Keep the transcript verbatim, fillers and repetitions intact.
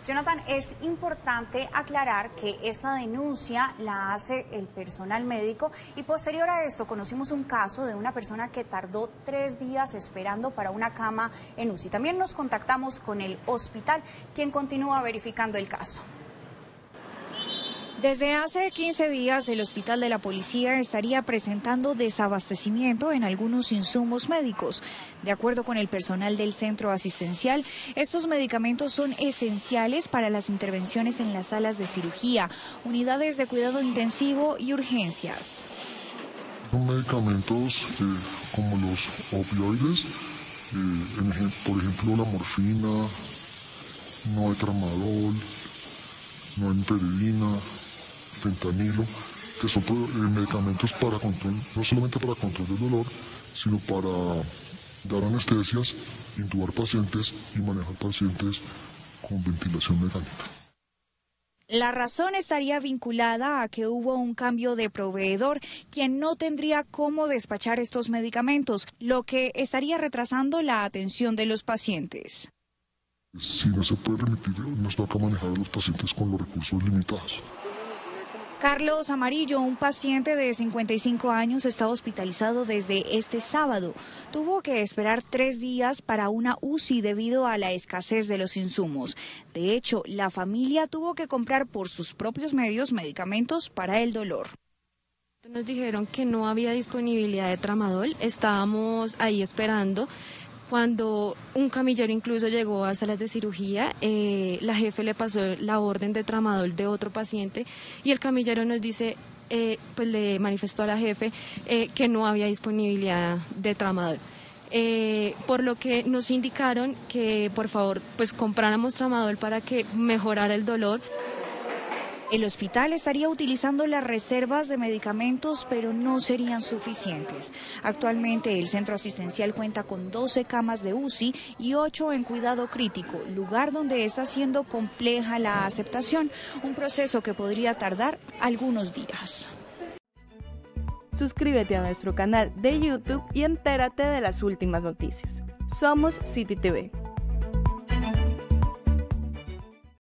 Jonathan, es importante aclarar que esta denuncia la hace el personal médico y posterior a esto conocimos un caso de una persona que tardó tres días esperando para una cama en U C I. También nos contactamos con el hospital, quien continúa verificando el caso. Desde hace quince días, el Hospital de la Policía estaría presentando desabastecimiento en algunos insumos médicos. De acuerdo con el personal del centro asistencial, estos medicamentos son esenciales para las intervenciones en las salas de cirugía, unidades de cuidado intensivo y urgencias. Son medicamentos eh, como los opioides, eh, por ejemplo la morfina, no hay tramadol, no hay peridina, fentanilo, que son medicamentos para control, no solamente para control del dolor, sino para dar anestesias, intubar pacientes y manejar pacientes con ventilación mecánica. La razón estaría vinculada a que hubo un cambio de proveedor, quien no tendría cómo despachar estos medicamentos, lo que estaría retrasando la atención de los pacientes. Si no se puede remitir, nos toca manejar a los pacientes con los recursos limitados. Carlos Amarillo, un paciente de cincuenta y cinco años, está hospitalizado desde este sábado. Tuvo que esperar tres días para una U C I debido a la escasez de los insumos. De hecho, la familia tuvo que comprar por sus propios medios medicamentos para el dolor. Nos dijeron que no había disponibilidad de tramadol, estábamos ahí esperando. Cuando un camillero incluso llegó a salas de cirugía, eh, la jefe le pasó la orden de tramadol de otro paciente y el camillero nos dice, eh, pues le manifestó a la jefe eh, que no había disponibilidad de tramadol. Eh, por lo que nos indicaron que por favor pues compráramos tramadol para que mejorara el dolor. El hospital estaría utilizando las reservas de medicamentos, pero no serían suficientes. Actualmente el centro asistencial cuenta con doce camas de U C I y ocho en cuidado crítico, lugar donde está siendo compleja la aceptación, un proceso que podría tardar algunos días. Suscríbete a nuestro canal de YouTube y entérate de las últimas noticias. Somos City T V.